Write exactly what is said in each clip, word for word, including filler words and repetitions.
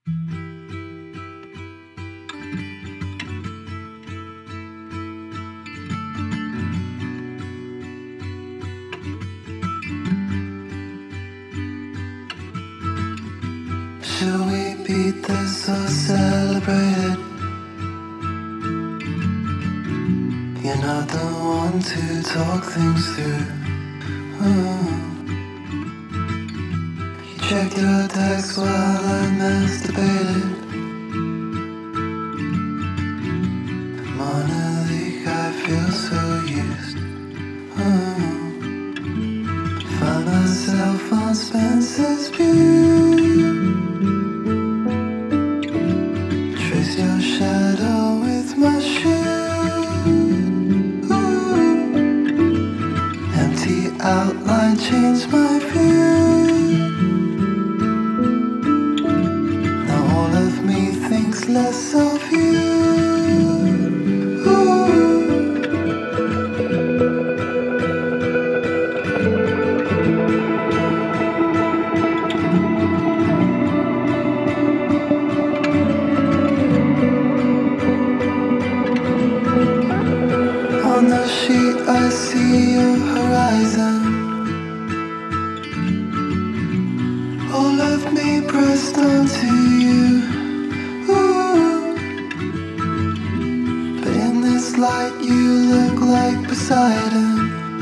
Should we beat this or celebrate it? You're not the one to talk things through. Ooh. You checked your text while I masturbated. Monolith, I feel so used. Ooh. Find myself on Spencer's View. Trace your shadow with my shoe. Ooh. Empty outline, change my view. Now all of me thinks less of you. On the sheet I see your horizon. All of me pressed onto you. Ooh. But in this light you look like Poseidon.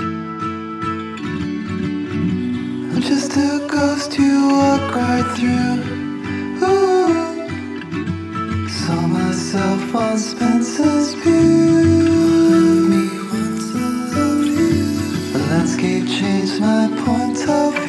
I'm just a ghost you walk right through. Ooh. Saw myself on Spencer's View. The landscape changed my point of view.